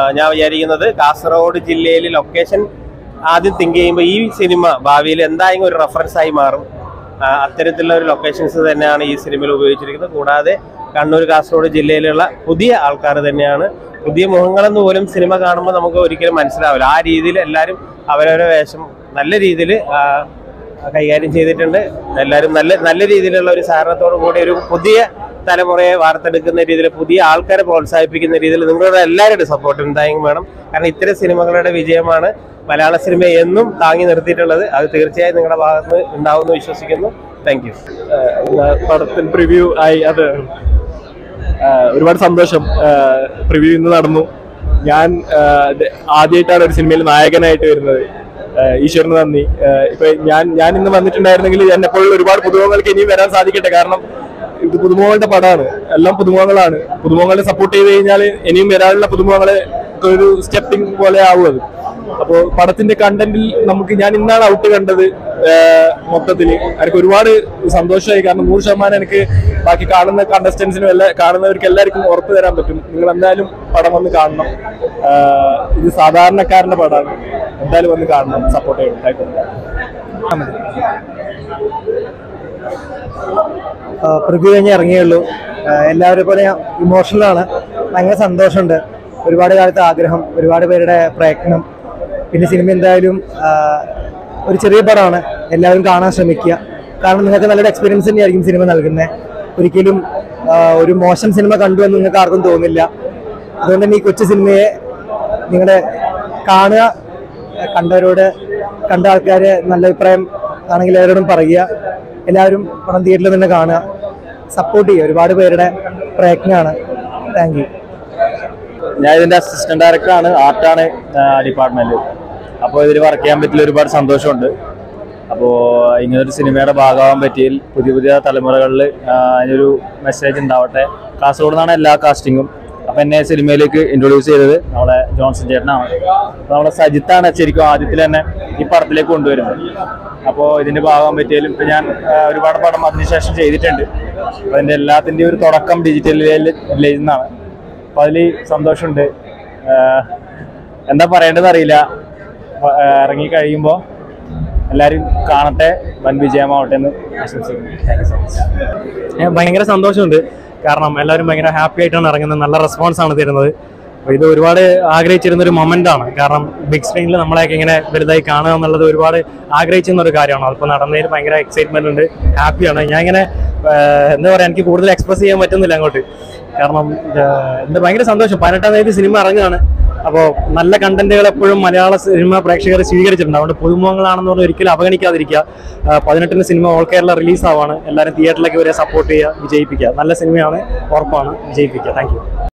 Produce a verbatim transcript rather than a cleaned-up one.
ഞാൻ വിചാരിക്കുന്നത് കാസർഗോഡ് ജില്ലയിൽ ലൊക്കേഷൻ ആദ്യം തിങ്ക് ചെയ്യുമ്പോൾ ഈ സിനിമ ഭാവിയിൽ എന്തായാലും ഒരു റെഫറൻസ് ആയി മാറും. അത്തരത്തിലുള്ള ഒരു ലൊക്കേഷൻസ് തന്നെയാണ് ഈ സിനിമയിൽ ഉപയോഗിച്ചിരിക്കുന്നത്. കൂടാതെ കണ്ണൂർ കാസർഗോഡ് ജില്ലയിലുള്ള പുതിയ ആൾക്കാർ തന്നെയാണ്. പുതിയ മുഖങ്ങളെന്ന് പോലും സിനിമ കാണുമ്പോൾ നമുക്ക് ഒരിക്കലും മനസ്സിലാവില്ല. ആ രീതിയിൽ എല്ലാവരും അവരവരുടെ വേഷം നല്ല രീതിയിൽ കൈകാര്യം ചെയ്തിട്ടുണ്ട്. എല്ലാവരും നല്ല നല്ല രീതിയിലുള്ള ഒരു സഹകരണത്തോടു കൂടി ഒരു പുതിയ തലമുറയെ വാർത്തെടുക്കുന്ന രീതിയിൽ, പുതിയ ആൾക്കാരെ പ്രോത്സാഹിപ്പിക്കുന്ന രീതിയിൽ നിങ്ങളുടെ എല്ലാവരുടെയും സപ്പോർട്ട് എന്തായാലും വേണം. കാരണം ഇത്തരം സിനിമകളുടെ വിജയമാണ് മലയാള സിനിമ എന്നും താങ്ങി നിർത്തിയിട്ടുള്ളത്. അത് തീർച്ചയായും നിങ്ങളുടെ ഭാഗത്ത് ഉണ്ടാവുമെന്ന് വിശ്വസിക്കുന്നു. Thank you. പടത്തിന് പ്രിവ്യൂ ആയി, അത് ഒരുപാട് സന്തോഷം. പ്രിവ്യൂ ഇന്ന് നടന്നു. ഞാൻ ആദ്യമായിട്ടാണ് ഒരു സിനിമയിൽ നായകനായിട്ട് വരുന്നത്. ഈശ്വരന് നന്ദി. ഇപ്പൊ ഞാൻ ഞാൻ ഇന്ന് വന്നിട്ടുണ്ടായിരുന്നെങ്കിൽ എന്നെപ്പോലുള്ള ഒരുപാട് പുതുമുഖങ്ങൾക്ക് ഇനിയും വരാൻ സാധിക്കട്ടെ. കാരണം ഇത് പുതുമുഖങ്ങളുടെ പടമാണ്, എല്ലാം പുതുമുഖങ്ങളാണ്. പുതുമുഖങ്ങളെ സപ്പോർട്ട് ചെയ്ത് കഴിഞ്ഞാൽ ഇനിയും വരാനുള്ള പുതുമുഖങ്ങളെ ഒരു സ്റ്റെപ്പിംഗ് പോലെ ആവും അത്. അപ്പോൾ പടത്തിന്റെ കണ്ടന്റിൽ നമുക്ക്, ഞാൻ ഇന്നാണ് ഔട്ട് കണ്ടത്. മൊത്തത്തിൽ എനിക്ക് ഒരുപാട് സന്തോഷമായി. കാരണം നൂറ് ശതമാനം എനിക്ക് ബാക്കി കാണുന്ന കണ്ടസ്റ്റൻസിനും എല്ലാ കാണുന്നവർക്ക് എല്ലാവർക്കും ഉറപ്പ് തരാൻ പറ്റും, നിങ്ങൾ എന്തായാലും പടം വന്ന് കാണണം. ഇത് സാധാരണക്കാരന്റെ പടമാണ്, എന്തായാലും വന്ന് കാണണം, സപ്പോർട്ട് ചെയ്യണം. പ്രിവ്യൂ കഴിഞ്ഞ് ഇറങ്ങിയുള്ളൂ. എല്ലാവരും പോലെ ഇമോഷണലാണ്. ഭയങ്കര സന്തോഷമുണ്ട്. ഒരുപാട് കാലത്തെ ആഗ്രഹം, ഒരുപാട് പേരുടെ പ്രയത്നം. പിന്നെ സിനിമ എന്തായാലും ഒരു ചെറിയ പടമാണ്, എല്ലാവരും കാണാൻ ശ്രമിക്കുക. കാരണം നിങ്ങൾക്ക് നല്ലൊരു എക്സ്പീരിയൻസ് തന്നെയായിരിക്കും സിനിമ നൽകുന്നത്. ഒരിക്കലും ഒരു മോശം സിനിമ കണ്ടു എന്ന് നിങ്ങൾക്ക് ആർക്കും തോന്നില്ല. അതുകൊണ്ട് തന്നെ ഈ കൊച്ചു സിനിമയെ നിങ്ങളുടെ കാണുക, കണ്ടവരോട് കണ്ട ആൾക്കാർ നല്ല അഭിപ്രായം ആണെങ്കിൽ എല്ലാവരോടും പറയുക. എല്ലാവരും പണം തിയേറ്ററിൽ തന്നെ കാണുക, സപ്പോർട്ട് ചെയ്യുക. ഒരുപാട് പേരുടെ പ്രയത്നമാണ്. Thank you. ഞാൻ ഇതിൻ്റെ അസിസ്റ്റന്റ് ഡയറക്ടറാണ്, ആർട്ടാണ് ഡിപ്പാർട്ട്മെന്റ്. അപ്പോൾ ഇതിൽ വർക്ക് ചെയ്യാൻ പറ്റിയ ഒരുപാട് സന്തോഷമുണ്ട്. അപ്പോൾ ഇങ്ങനൊരു സിനിമയുടെ ഭാഗമാകാൻ പറ്റിയതിൽ പുതിയ പുതിയ തലമുറകളിൽ അതിനൊരു മെസ്സേജ് ഉണ്ടാവട്ടെ. കാസർഗോഡ് നിന്നാണ് എല്ലാ കാസ്റ്റിങ്ങും. അപ്പം എന്നെ സിനിമയിലേക്ക് ഇൻട്രൊഡ്യൂസ് ചെയ്തത് നമ്മളെ ജോൺസൺ ചേട്ടനാണ്. നമ്മളെ സജിത്താണ് ശരിക്കും ആദ്യത്തിൽ തന്നെ ഈ പടത്തിലേക്ക് കൊണ്ടുവരുന്നത്. അപ്പോൾ ഇതിൻ്റെ ഭാഗമാകാൻ പറ്റിയാലും ഇപ്പം ഞാൻ ഒരുപാട് പടം അതിനുശേഷം ചെയ്തിട്ടുണ്ട്. അപ്പോൾ അതിൻ്റെ എല്ലാത്തിൻ്റെയും ഒരു തുടക്കം ഡിജിറ്റലിൽ നിന്നാണ്. അപ്പോൾ അതിൽ സന്തോഷമുണ്ട്. എന്താ പറയേണ്ടതെന്ന് അറിയില്ല. ഇറങ്ങി കഴിയുമ്പോൾ എല്ലാവരും കാണട്ടെ, വൻ വിജയമാവട്ടെ എന്ന് ആശംസിക്കുന്നു. Thank you so much. ഭയങ്കര സന്തോഷമുണ്ട്. കാരണം എല്ലാവരും ഭയങ്കര ഹാപ്പി ആയിട്ടാണ് ഇറങ്ങുന്നത്, നല്ല റെസ്പോൺസ് ആണ് തരുന്നത്. അപ്പോൾ ഇത് ഒരുപാട് ആഗ്രഹിച്ചിരുന്നൊരു മൊമെൻ്റ് ആണ്. കാരണം ബിഗ് സ്ക്രീനിൽ നമ്മളെയൊക്കെ ഇങ്ങനെ വലുതായി കാണുക എന്നുള്ളത് ഒരുപാട് ആഗ്രഹിച്ചിരുന്ന ഒരു കാര്യമാണ്. അതിപ്പോൾ നടന്നതിൽ ഭയങ്കര എക്സൈറ്റ്മെൻ്റ് ഉണ്ട്, ഹാപ്പിയാണ്. ഞാൻ ഇങ്ങനെ എന്താ പറയുക, എനിക്ക് കൂടുതൽ എക്സ്പ്രസ് ചെയ്യാൻ പറ്റുന്നില്ല അങ്ങോട്ട്. കാരണം എന്താ ഭയങ്കര സന്തോഷം. പതിനെട്ടാം തീയതി സിനിമ ഇറങ്ങുകയാണ്. അപ്പോൾ നല്ല കണ്ടന്റുകൾ എപ്പോഴും മലയാള സിനിമ പ്രേക്ഷകർ സ്വീകരിച്ചിട്ടുണ്ട്. അതുകൊണ്ട് പുതുമുഖങ്ങളാണെന്ന് പറഞ്ഞാൽ ഒരിക്കലും അവഗണിക്കാതിരിക്കുക. പതിനെട്ടിന് സിനിമ ഓൾ കേരള റിലീസാവാണ്. എല്ലാവരും തിയേറ്ററിലേക്ക് വരെ സപ്പോർട്ട് ചെയ്യുക, വിജയിപ്പിക്കുക. നല്ല സിനിമയാണ്, ഉറപ്പാണ്, വിജയിപ്പിക്കുക. Thank you.